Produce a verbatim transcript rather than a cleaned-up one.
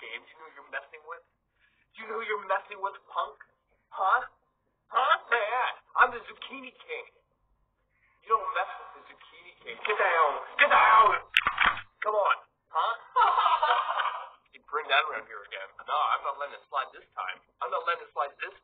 game? Do you know who you're messing with? Do you know who you're messing with, punk? Huh? Huh? Man, I'm the zucchini king. You don't mess with the zucchini king. Get down. Get down. Come on. Huh? You bring that around here again. No, I'm not letting it slide this time. I'm not letting it slide this